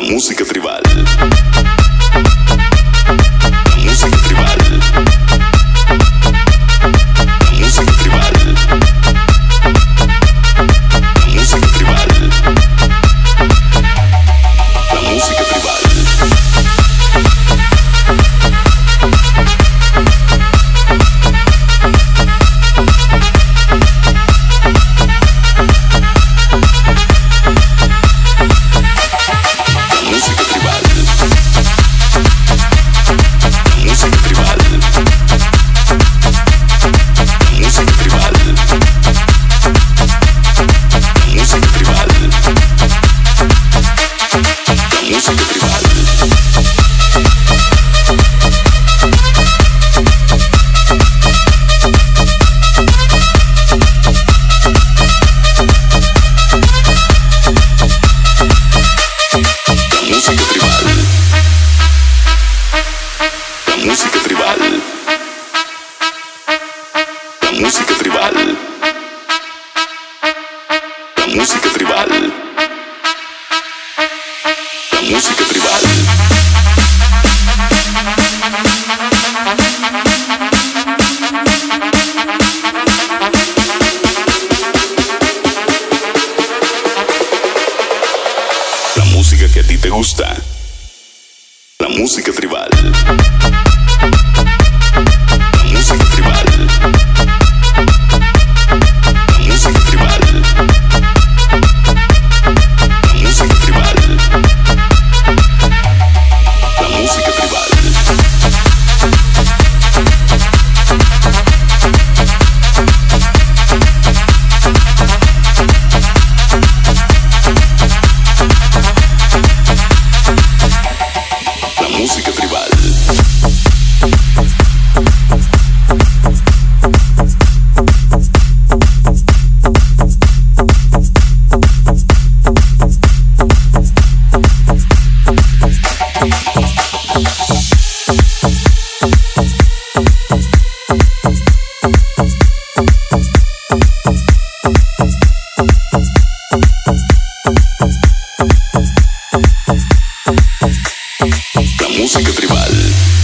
música tribal. La música tribal. La música tribal. La música tribal. La música tribal. Música tribal. La música tribal. La música tribal. La música tribal. La música que a ti te gusta. La música tribal. La música tribal. La música tribal. La música tribal. La música tribal. La música tribal. La música tribal.